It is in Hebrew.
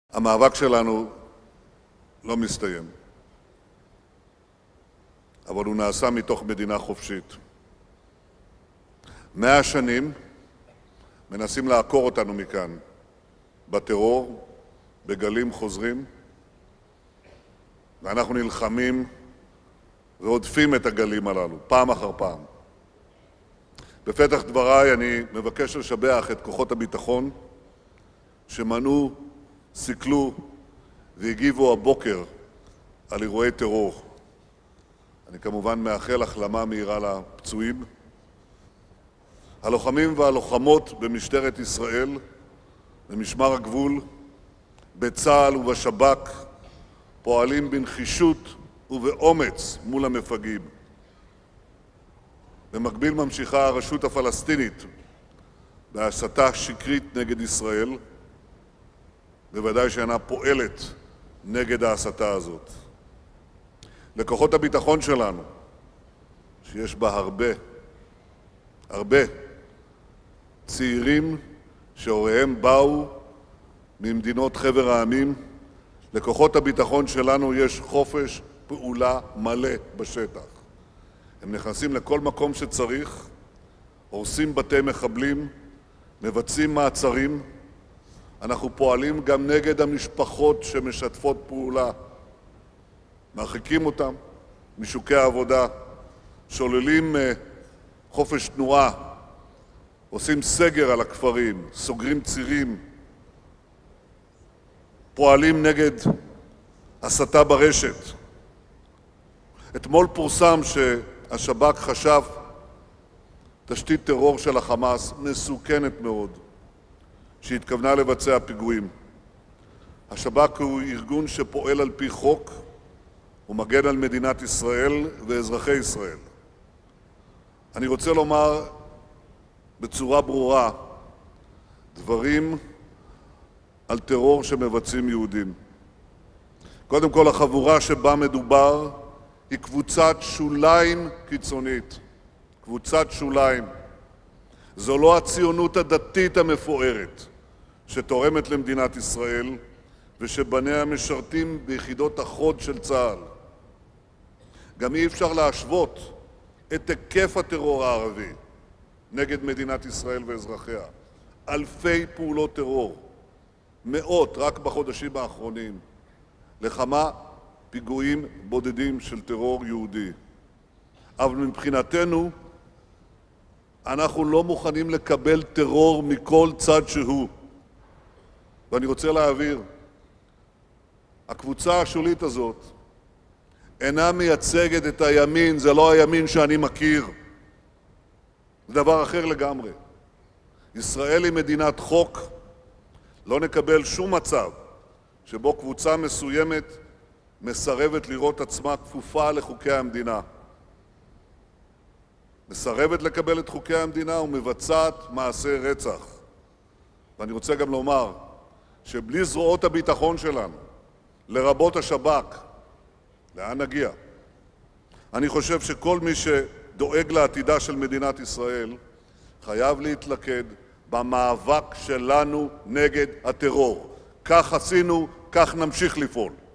המאבק שלנו לא מסתיים, אבל הוא נעשה מתוך מדינה חופשית. 100 שנים מנסים לעקור אותנו מכאן, בטרור, בגלים חוזרים, ואנחנו נלחמים ועודפים את הגלים הללו, פעם אחר פעם. בפתח דבריי אני מבקש לשבח את כוחות הביטחון שמנעו, סיכלו והגיבו הבוקר על אירועי טרור. אני כמובן מאחל החלמה מהירה לפצועים. הלוחמים והלוחמות במשטרת ישראל, במשמר הגבול, בצה"ל ובשב"כ, פועלים בנחישות ובאומץ מול המפגעים. במקביל ממשיכה הרשות הפלסטינית בהסתה שקרית נגד ישראל, בוודאי שאינה פועלת נגד ההסתה הזאת. לכוחות הביטחון שלנו, שיש בה הרבה צעירים שהוריהם באו ממדינות חבר העמים, לכוחות הביטחון שלנו יש חופש פעולה מלא בשטח. הם נכנסים לכל מקום שצריך, הורסים בתי מחבלים, מבצעים מעצרים. אנחנו פועלים גם נגד המשפחות שמשתפות פעולה. מרחיקים אותם משוקי העבודה, שוללים חופש תנועה, עושים סגר על הכפרים, סוגרים צירים, פועלים נגד הסתה ברשת. אתמול פורסם שהשב"כ חשב תשתית טרור של החמאס מסוכנת מאוד, שהתכוונה לבצע פיגועים. השב"כ הוא ארגון שפועל על פי חוק ומגן על מדינת ישראל ואזרחי ישראל. אני רוצה לומר בצורה ברורה דברים על טרור שמבצעים יהודים. קודם כל, החבורה שבה מדובר היא קבוצת שוליים קיצונית. קבוצת שוליים. זו לא הציונות הדתית המפוארת שתורמת למדינת ישראל ושבניה משרתים ביחידות החוד של צה"ל. גם אי אפשר להשוות את היקף הטרור הערבי נגד מדינת ישראל ואזרחיה. אלפי פעולות טרור, מאות רק בחודשים האחרונים, לכמה פיגועים בודדים של טרור יהודי. אבל מבחינתנו אנחנו לא מוכנים לקבל טרור מכל צד שהוא. ואני רוצה להבהיר, הקבוצה השולית הזאת אינה מייצגת את הימין, זה לא הימין שאני מכיר. זה דבר אחר לגמרי. ישראל היא מדינת חוק, לא נקבל שום מצב שבו קבוצה מסוימת מסרבת לראות עצמה כפופה לחוקי המדינה. מסרבת לקבל את חוקי המדינה ומבצעת מעשי רצח. ואני רוצה גם לומר שבלי זרועות הביטחון שלנו, לרבות השב"כ, לאן נגיע? אני חושב שכל מי שדואג לעתידה של מדינת ישראל חייב להתלכד במאבק שלנו נגד הטרור. כך עשינו, כך נמשיך לפעול.